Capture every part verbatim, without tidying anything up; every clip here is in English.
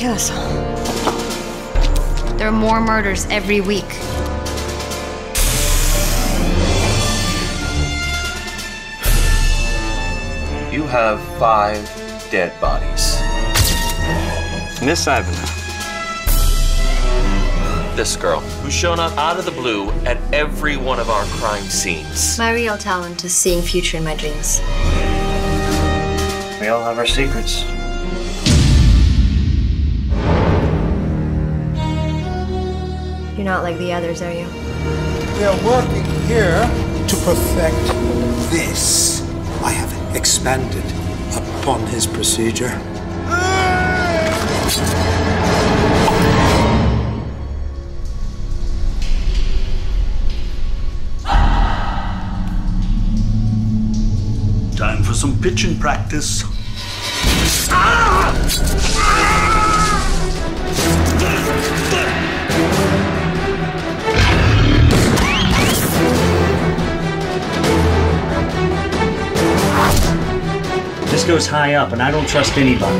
kill us all. There are more murders every week. You have five dead bodies. Miss Ivanov. This girl, who's shown up out of the blue at every one of our crime scenes. My real talent is seeing future in my dreams. We all have our secrets. You're not like the others, are you? We are working here to perfect this. I have expanded upon his procedure. Time for some pitching practice. This goes high up, and I don't trust anybody.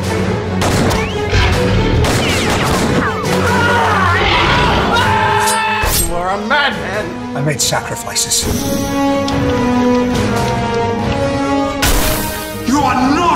You are a madman. I made sacrifices. You are not